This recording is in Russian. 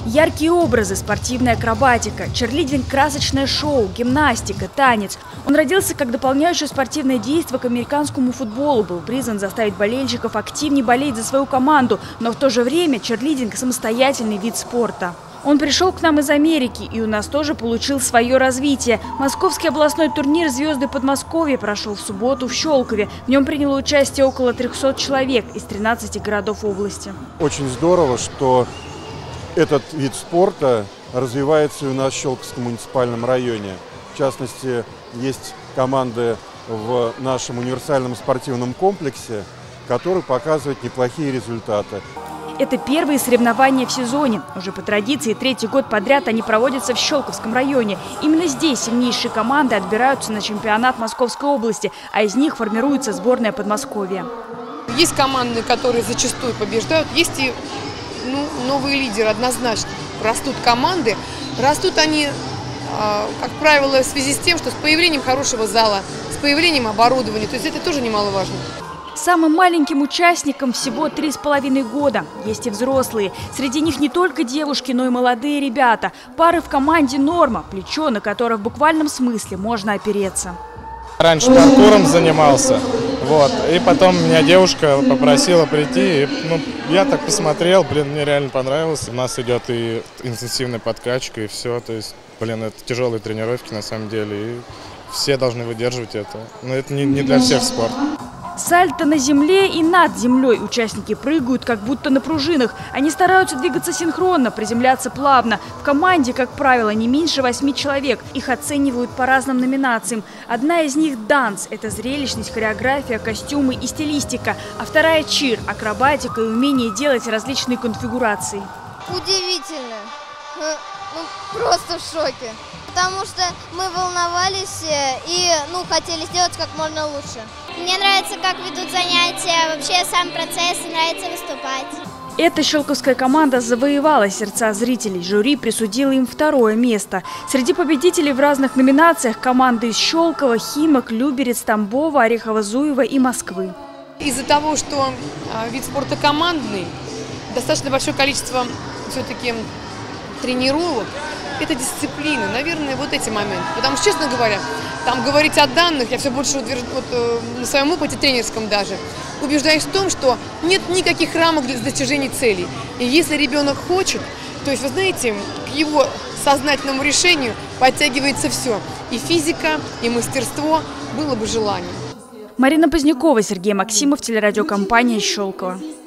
Яркие образы, спортивная акробатика, черлидинг, красочное шоу, гимнастика, танец. Он родился как дополняющее спортивное действие к американскому футболу. Был призван заставить болельщиков активнее болеть за свою команду. Но в то же время черлидинг – самостоятельный вид спорта. Он пришел к нам из Америки, и у нас тоже получил свое развитие. Московский областной турнир «Звезды Подмосковья» прошел в субботу в Щелкове. В нем приняло участие около 300 человек из 13 городов области. Очень здорово, что этот вид спорта развивается и у нас в Щелковском муниципальном районе. В частности, есть команды в нашем универсальном спортивном комплексе, которые показывают неплохие результаты. Это первые соревнования в сезоне. Уже по традиции третий год подряд они проводятся в Щелковском районе. Именно здесь сильнейшие команды отбираются на чемпионат Московской области, а из них формируется сборная Подмосковья. Есть команды, которые зачастую побеждают, есть и новые лидеры однозначно. Растут команды, растут они, как правило, в связи с тем, что с появлением хорошего зала, с появлением оборудования, то есть это тоже немаловажно. Самым маленьким участникам всего 3,5 года. Есть и взрослые. Среди них не только девушки, но и молодые ребята. Пары в команде «Норма», плечо, на которое в буквальном смысле можно опереться. Раньше паркуром занимался, и потом меня девушка попросила прийти, я так посмотрел, мне реально понравилось. У нас идет и интенсивная подкачка, и все, то есть, это тяжелые тренировки на самом деле, и все должны выдерживать это, но это не для всех спорт. Сальто на земле и над землей. Участники прыгают, как будто на пружинах. Они стараются двигаться синхронно, приземляться плавно. В команде, как правило, не меньше 8 человек. Их оценивают по разным номинациям. Одна из них – данс. Это зрелищность, хореография, костюмы и стилистика. А вторая – чир, акробатика и умение делать различные конфигурации. Удивительно. Просто в шоке. Потому что мы волновались и хотели сделать как можно лучше. Мне нравится, как ведут занятия, вообще сам процесс, нравится выступать. Эта щелковская команда завоевала сердца зрителей. Жюри присудило им 2-е место. Среди победителей в разных номинациях команды из Щелкова, Химок, Люберец, Тамбова, Орехово-Зуева и Москвы. Из-за того, что вид спорта командный, достаточно большое количество все-таки тренировок, это дисциплина, наверное, вот эти моменты. Потому что, честно говоря, там говорить о данных, я все больше на своем опыте тренерском даже, убеждаюсь в том, что нет никаких рамок для достижения целей. И если ребенок хочет, то есть, вы знаете, к его сознательному решению подтягивается все. И физика, и мастерство, было бы желание. Марина Позднякова, Сергей Максимов, телерадиокомпания «Щелково».